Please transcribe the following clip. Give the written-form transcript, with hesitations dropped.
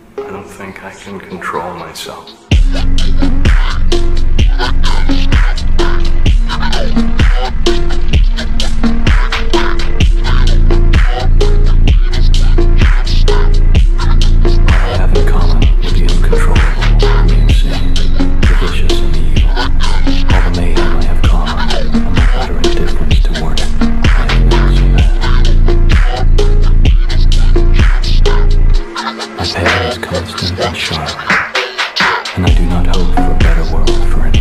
I don't think I can control myself. My pain is constant and sharp, and I do not hope for a better world for anyone.